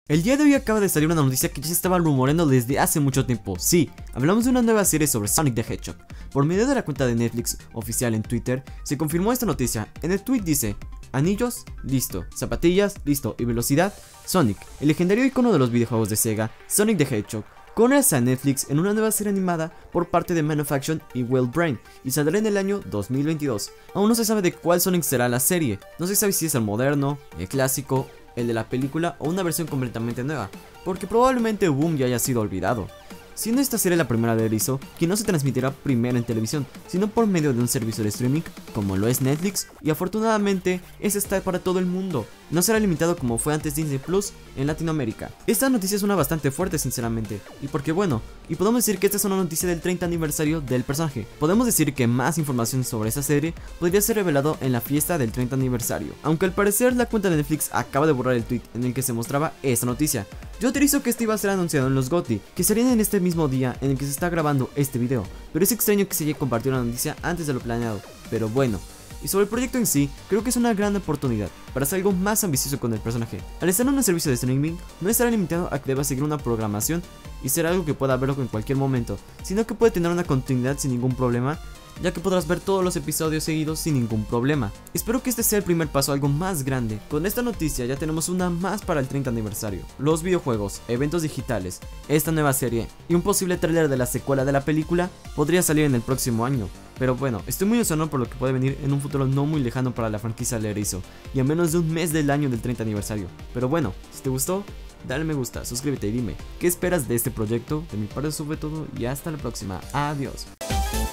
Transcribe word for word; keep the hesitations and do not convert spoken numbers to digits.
El día de hoy acaba de salir una noticia que ya se estaba rumoreando desde hace mucho tiempo. Sí, hablamos de una nueva serie sobre Sonic the Hedgehog. Por medio de la cuenta de Netflix oficial en Twitter, se confirmó esta noticia. En el tweet dice: anillos, listo, zapatillas, listo, y velocidad, Sonic, el legendario icono de los videojuegos de Sega, Sonic the Hedgehog, corre a Netflix en una nueva serie animada por parte de Man of Action y Well Brain, y saldrá en el año dos mil veintidós. Aún no se sabe de cuál Sonic será la serie, no se sabe si es el moderno, el clásico, el de la película o una versión completamente nueva, porque probablemente Boom ya haya sido olvidado, siendo esta serie la primera de Erizo que no se transmitirá primero en televisión, sino por medio de un servicio de streaming como lo es Netflix, y afortunadamente ese está para todo el mundo, no será limitado como fue antes Disney Plus en Latinoamérica. Esta noticia suena bastante fuerte sinceramente, y porque bueno, y podemos decir que esta es una noticia del treinta aniversario del personaje. Podemos decir que más información sobre esta serie podría ser revelado en la fiesta del treinta aniversario, aunque al parecer la cuenta de Netflix acaba de borrar el tweet en el que se mostraba esta noticia. Yo teorizo que este iba a ser anunciado en los GOTY, que serían en este mismo día en el que se está grabando este video, pero es extraño que se haya compartido la noticia antes de lo planeado, pero bueno. Y sobre el proyecto en sí, creo que es una gran oportunidad para hacer algo más ambicioso con el personaje. Al estar en un servicio de streaming, no estará limitado a que deba seguir una programación y ser algo que pueda verlo en cualquier momento, sino que puede tener una continuidad sin ningún problema, ya que podrás ver todos los episodios seguidos sin ningún problema. Espero que este sea el primer paso a algo más grande. Con esta noticia ya tenemos una más para el treinta aniversario, los videojuegos, eventos digitales, esta nueva serie y un posible tráiler de la secuela de la película podría salir en el próximo año. Pero bueno, estoy muy emocionado por lo que puede venir en un futuro no muy lejano para la franquicia de Erizo, y a menos de un mes del año del treinta aniversario. Pero bueno, si te gustó, dale me gusta, suscríbete y dime qué esperas de este proyecto. De mi parte eso fue todo y hasta la próxima. Adiós.